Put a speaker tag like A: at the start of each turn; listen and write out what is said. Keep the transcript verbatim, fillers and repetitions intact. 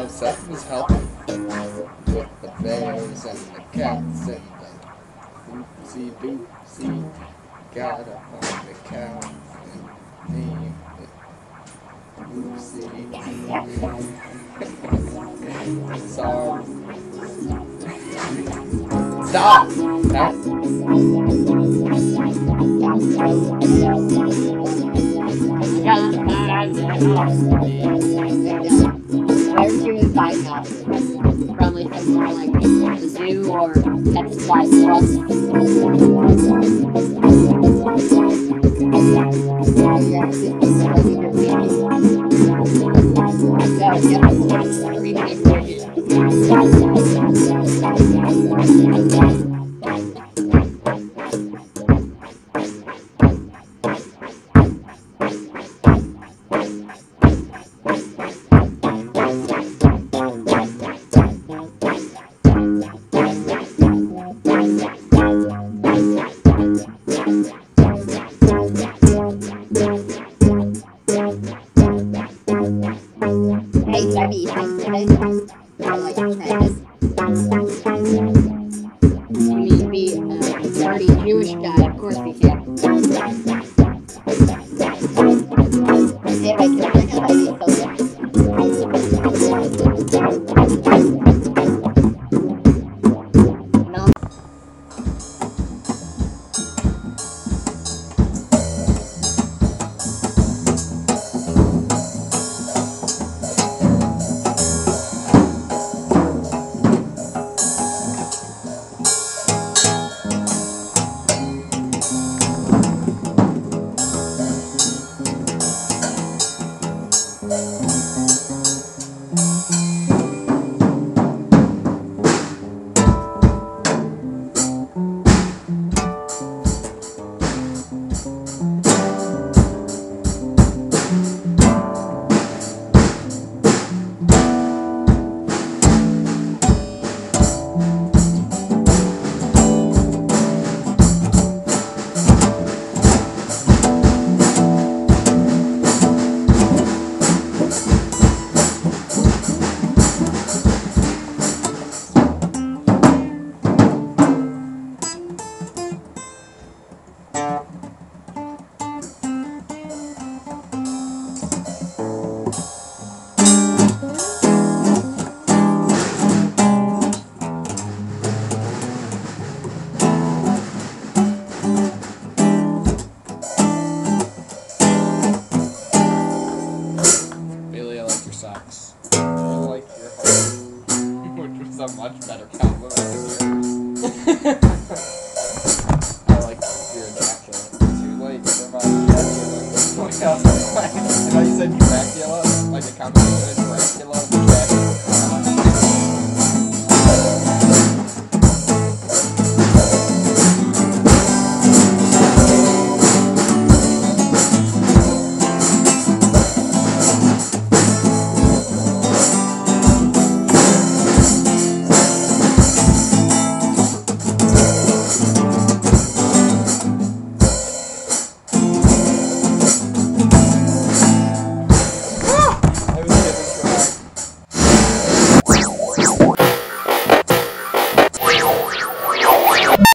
A: Seth was helping with the bears and the cats and the oopsie doopsie. Got up on the couch and named it oopsie. Sorry. Stop! Stop!
B: Where to find out? Probably somewhere like the zoo or Pet Supply Plus. Hey, should I be eating today? I like tennis. You need to be a dirty Jewish guy, of course we can. Hey, wait, can I bring out any soda? No.
A: Socks. I like your home, which was a much better compliment than yours. I like your Dracula. Too late for my Dracula. I thought you said Dracula, like a compliment to Dracula. Dracula.